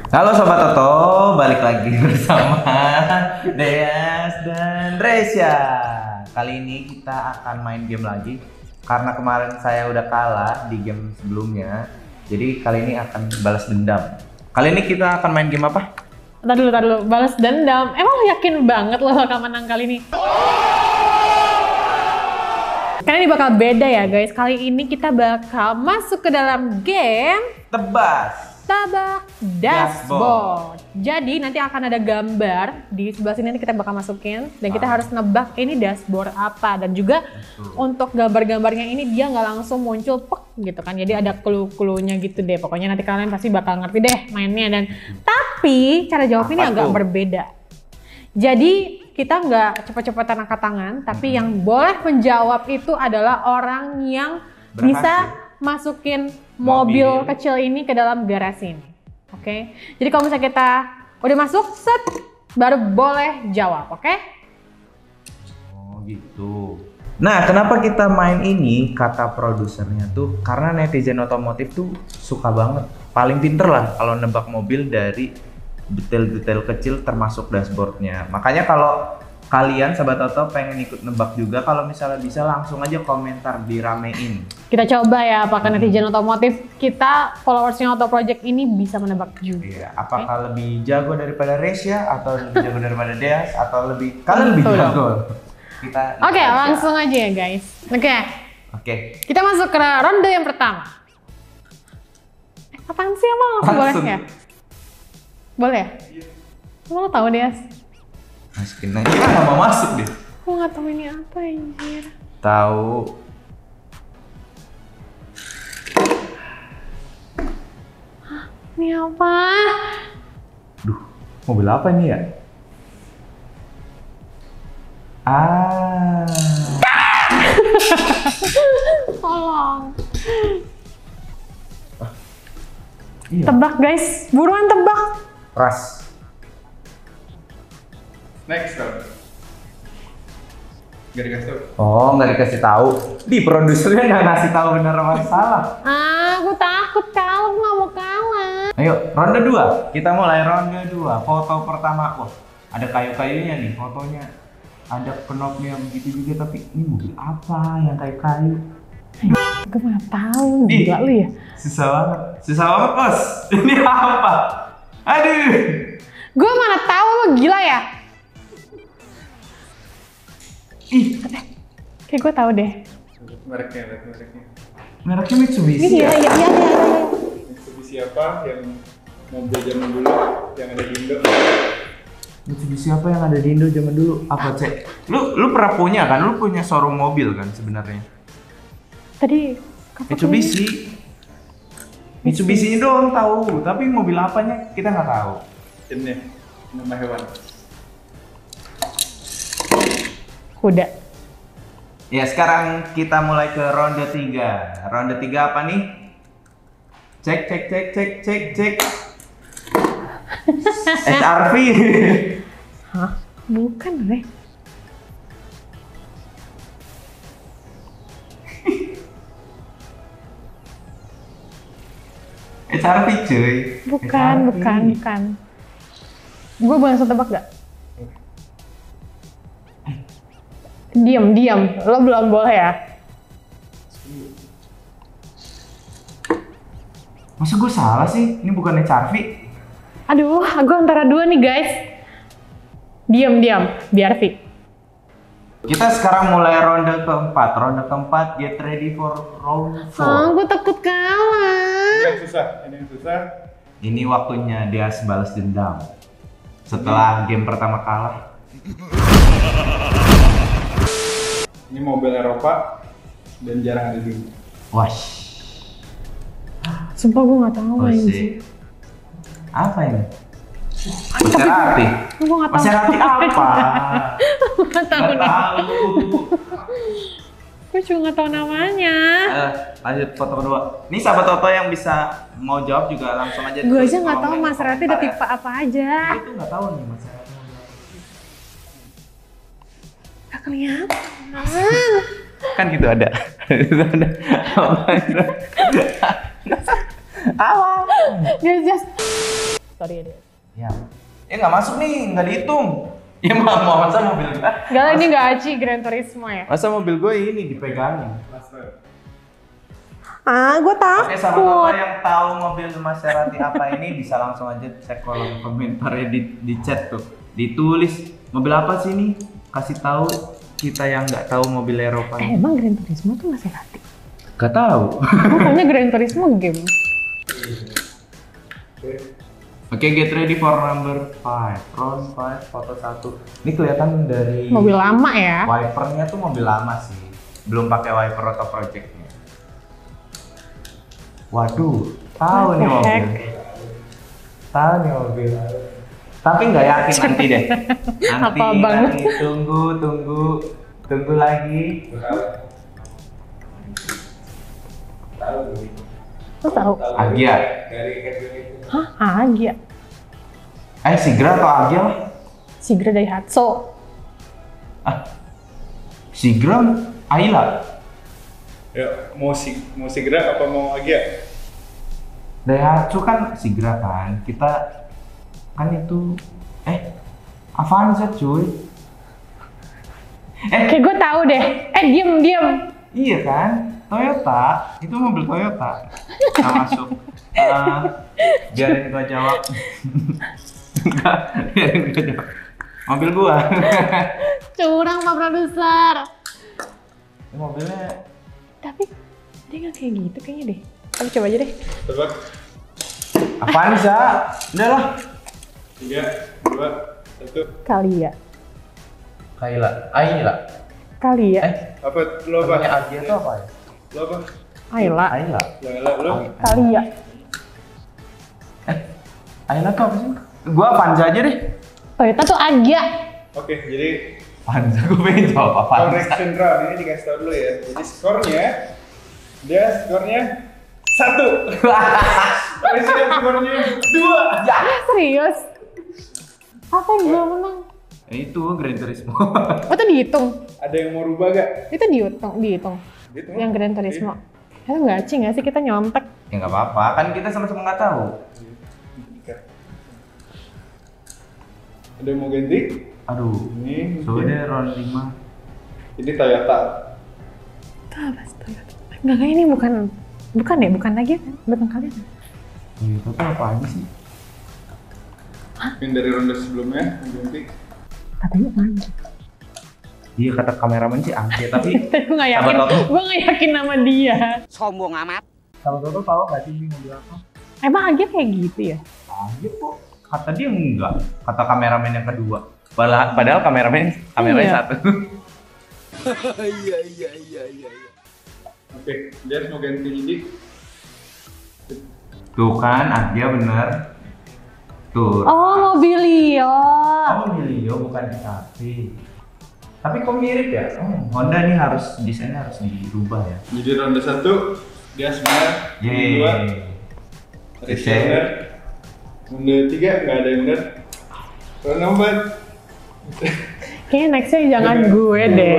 Halo Sobat Toto, balik lagi bersama Deas dan Resya. Kali ini kita akan main game lagi karena kemarin saya udah kalah di game sebelumnya. Jadi kali ini akan balas dendam. Kali ini kita akan main game apa? Tar dulu, balas dendam. Emang lo yakin banget lo bakal menang kali ini? Karena ini bakal beda ya guys. Kali ini kita bakal masuk ke dalam game Tebak Dashboard. Jadi nanti akan ada gambar di sebelah sini, nanti kita bakal masukin dan kita harus nebak ini dashboard apa, dan juga untuk gambar-gambarnya ini dia nggak langsung muncul pek gitu kan. Jadi ada clue-cluenya gitu deh. Pokoknya nanti kalian pasti bakal ngerti deh mainnya, dan tapi cara jawab ini agak berbeda. Jadi kita nggak cepet-cepetan angkat tangan, tapi yang boleh menjawab itu adalah orang yang bisa masukin mobil kecil ini ke dalam garasi ini. Oke. Jadi kalau misalnya kita udah masuk, set, baru boleh jawab, oke? Oh gitu. Nah, kenapa kita main ini, kata produsernya tuh karena netizen otomotif tuh suka banget, paling pinter lah kalau nebak mobil dari detail-detail kecil termasuk dashboardnya. Makanya kalau kalian Sobat Toto pengen ikut nebak juga, kalau misalnya bisa langsung aja komentar, diramein. Kita coba ya apakah netizen otomotif kita, followersnya Auto Project ini bisa menebak juga. Iya, apakah lebih jago daripada Resya atau lebih jago daripada Deas atau kalian lebih jago? Oke, langsung aja ya guys. Oke. Kita masuk ke ronde yang pertama. Apaan sih, emang langsung boleh ya? Boleh ya? Lo tahu Deas? Masukin aja, kita nggak mau masuk deh. Aku nggak tahu ini apa anjir. Tahu. Hah, ini apa? Duh, mobil apa ini ya? Tolong. Iya. Tebak guys, buruan tebak. Ras. Next dong. Gak dikasih tahu. Oh, nggak dikasih tahu. Di produsernya nggak ngasih tahu benar apa salah. Aku takut kalah, aku nggak mau kalah. Ayo, ronde 2. Kita mulai ronde 2. Foto pertama. Wah, ada kayu-kayunya nih fotonya. Ada knopnya begitu juga, tapi ini mobil apa yang kayu-kayu? Gue nggak tahu, gila lu ya. Susah banget. Susah banget, Bos. Ini apa? Aduh. Gue mana tahu, lu gila ya. Ih, kayak gue tahu deh. Mereknya. Mereknya Mitsubishi. Iya. Mitsubishi apa yang mobil zaman dulu yang ada di Indo? Mitsubishi apa yang ada di Indo zaman dulu? Apa, Cek? Lu pernah punya kan? Lu punya showroom mobil kan sebenarnya? Tadi Mitsubishi. Mitsubishi ini doang tahu, tapi mobil apanya kita nggak tahu. Ini nama hewan. Ya, kuda. sekarang kita mulai ke ronde 3. Ronde 3 apa nih? Cek. HRV. Hah? Bukan, Re. HRV cuy. Bukan. Gue boleh langsung tebak gak? Diam. Lo belum boleh ya? Masa gue salah sih? Ini bukan HRV. Aduh, gue antara dua nih guys. Diam, biar V. Kita sekarang mulai ronde keempat. Ronde keempat, get ready for round 4. Gue takut kalah. Ini yang susah. Ini waktunya dia balas dendam. Setelah game pertama kalah. Ini mobil Eropa dan jarang ada di Indo. Wash. Sumpah gue gak tahu anjir. Apa ini? Maserati. Gue gak tahu. Maserati apa? Gak tahu. Gue cuma gak tahu namanya. Lanjut foto kedua. Ini sahabat Toto yang bisa mau jawab juga langsung aja. Gue aja gak tahu Maserati ada tipe apa aja. Itu nggak tahu nih Maserati. Gak kelihatan. Kan gitu ada. Awal. Just Sorry ya. Ya. Nggak masuk nih, nggak dihitung. Ya mau masa mobil gua? Enggak lah, ini nggak Aci Gran Turismo ya. Masa mobil gue ini dipegangin? Gue takut. Oke, sahabat-sahabat yang tahu mobil Maserati apa ini bisa langsung aja cek kolom komentarnya di chat tuh. Ditulis mobil apa sih ini? Kasih tahu kita yang nggak tahu mobil Eropa. Emang Gran Turismo tuh Maserati? Gak tahu. Makanya Gran Turismo game. Oke, get ready for number 5. Round 5, foto 1. Ini kelihatan dari Mobil lama ya. wipernya tuh mobil lama sih. Belum pakai wiper auto projectnya. Waduh, tahu nih What the mobil. Tahu nih mobil. Tapi nggak yakin nanti deh. Nanti, Apa banget? nanti tunggu lagi. Lo tahu? Agya. Hah? Agya. Sigra atau Agya lah? Sigra Daihatsu. Sigra, Ayla. Ya, mau Sigra apa mau Agya? Daihatsu kan Sigra kan. Kita kan itu Avanza cuy. Kayak gue tahu deh. Diem. Iya kan? Toyota, itu mobil Toyota. Nah, masuk. Biarin gua jawab. Enggak, biarin gua jawab. Mobil gua. Curang Pak Produser. Ini mobilnya Tapi dia nggak kayak gitu kayaknya deh. Tapi coba aja deh. Tebak. Avanza. Udah lah. 3, 2, 1. Kali ya. Ayla. Ayla. Kali ya. Apa lo apa? Namanya Agya itu apa ya? Lo apa? Ayla. Ayla. Lo? Kali ya. Ayla tuh apa sih? Gua Avanza aja deh. Toyota tuh Agya. Oke, jadi Avanza, gua pengen jawab Avanza. correction round ini dikasih tau dulu ya. Jadi skornya 1. Presiden skornya 2. Ya. Serius? Apa yang gue menang? Itu Gran Turismo. Oh itu dihitung? Ada yang mau rubah gak? Itu dihitung? Gitu. Yang Gran Turismo? Itu nggak Ci nggak sih kita nyontek? Ya nggak apa-apa, kan kita sama-sama nggak tahu. Ada yang mau ganti? Aduh, Ini sudah round 5. Ini Toyota. Apa sih Toyota? Enggak, ini bukan lagi kan? Bukan kalian. Toyota tuh apa aja sih? Yang dari ronde sebelumnya yang ganti. Katanya Agya. Iya kata kameramen sih Agya, tapi Gue nggak yakin. Sahabat Toto. Gue nggak yakin nama dia. Sombong amat. Sahabat Toto tahu nggak sih ini mobil apa? Emang Agya kayak gitu ya? Agya kok kata dia enggak, kata kameramen yang kedua. Padahal kameranya Iya. satu. Oke, dia mau ganti jadi Tuh kan Agya bener. Tuh. Oh Mobilio. Mobilio bukan sapi. Tapi kok mirip ya? Honda nih desainnya harus dirubah ya. Jadi ronde 1 dia sebenarnya ronde 2 Reseller. Ronde 3 nggak ada yang benar. Ronde 4 Kayaknya nextnya jangan gue deh.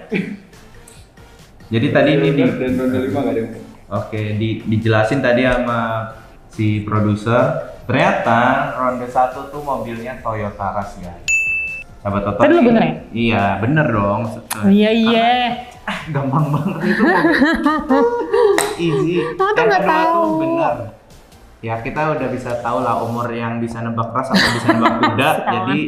Jadi tadi ini dan ronde 5 nggak ada yang benar. Oke, dijelasin tadi sama si produser. Ternyata ronde 1 tuh mobilnya Toyota Rush guys. Sahabat Toto. Tadi lu bener ya? Iya, bener dong. Iya. Gampang banget itu mobil. Easy. Aku tuh Yang nggak kedua tahu. tuh bener. Ya kita udah bisa tahu lah umur yang bisa nebak ras atau bisa nebak kuda. Jadi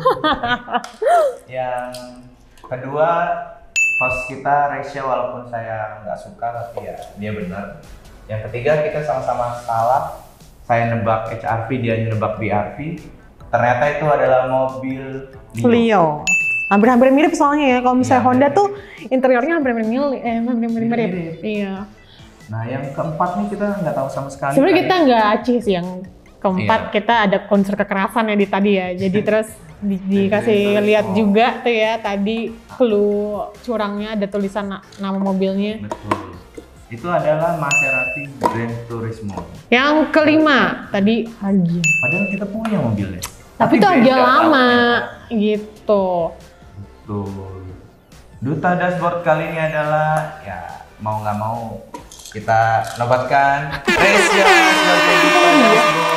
yang kedua host kita Resya walaupun saya nggak suka tapi ya dia benar. Yang ketiga kita sama-sama salah. Saya nebak HRV, dia nebak BRV. Ternyata itu adalah mobil Leo. Hampir-hampir mirip soalnya ya. Kalau misalnya Iya, Honda mirip. tuh interiornya hampir-hampir mirip. Iya. Nah yang keempat nih kita nggak tahu sama sekali. Sebenarnya kita nggak acih sih yang keempat. Iya. Kita ada unsur kekerasan ya di tadi ya. Jadi terus dikasih lihat juga tuh ya tadi clue curangnya ada tulisan nama mobilnya. Betul. Itu adalah Maserati Gran Turismo. Yang kelima tadi Agya. Padahal kita punya mobilnya. Tapi itu Agya beda lama tahunnya. gitu. Betul. Duta dashboard kali ini adalah ya mau nggak mau kita nobatkan Resya sebagai duta dashboard.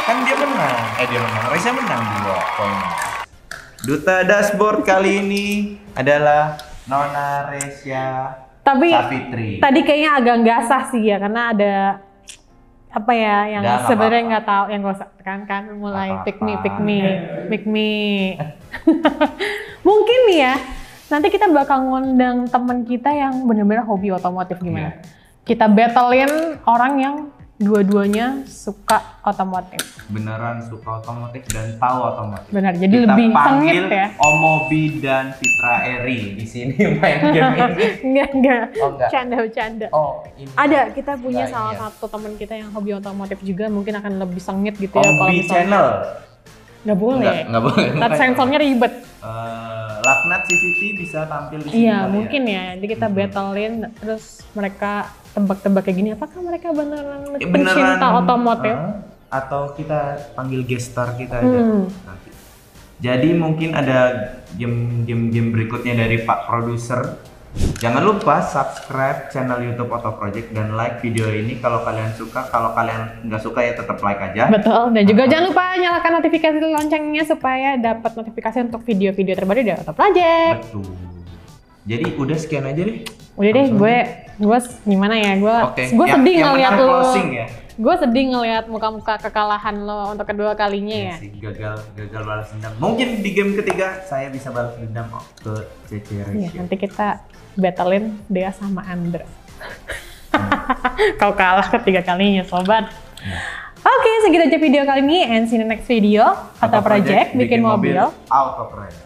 Kan dia menang. Dia menang. Reza menang 2 poin. Duta dashboard kali ini adalah Nona Resya Tapi Safitri. tadi kayaknya agak nggak sah sih ya, karena ada apa ya yang sebenarnya nggak tahu, yang nggak usah kan mulai pick me. Mungkin nih ya, nanti kita bakal ngundang teman kita yang benar-benar hobi otomotif gimana. Kita battlein orang yang dua-duanya suka otomotif. Beneran suka otomotif dan tahu otomotif. Benar, jadi kita lebih panggil sengit ya. Omobi dan Fitra Eri di sini main game ini. Enggak. Oh, enggak. Canda. Oh, ini. Ada, kita punya Nah, salah iya. satu teman kita yang hobi otomotif juga, mungkin akan lebih sengit gitu ya. Omobi channel. Nggak boleh. Nggak boleh. Ntar sensornya ribet. Laknat CCTV bisa tampil di sini. Iya, kali mungkin ya. Jadi kita battlein, terus mereka tebak-tebak kayak gini. Apakah mereka beneran pencinta otomotif? Atau kita panggil guest star kita aja nanti. Jadi mungkin ada game berikutnya dari Pak Produser. Jangan lupa subscribe channel YouTube Auto Project dan like video ini kalau kalian suka. Kalau kalian nggak suka ya tetap like aja. Betul. Dan juga jangan lupa nyalakan notifikasi loncengnya supaya dapat notifikasi untuk video-video terbaru dari Auto Project. Betul. Jadi udah sekian aja deh. Udah deh, gue gimana ya? Gue sedih ngeliat lo. Ya. Gue sedih ngeliat muka-muka kekalahan lo untuk kedua kalinya ya. Sih, gagal balas dendam. Mungkin di game ketiga saya bisa balas dendam ke CC Resya. Iya, nanti kita battlein Dea sama Andra. Kau kalah ketiga kalinya, sobat. Oke, segitu aja video kali ini, and see you in the next video. Auto Project bikin mobil Auto Project.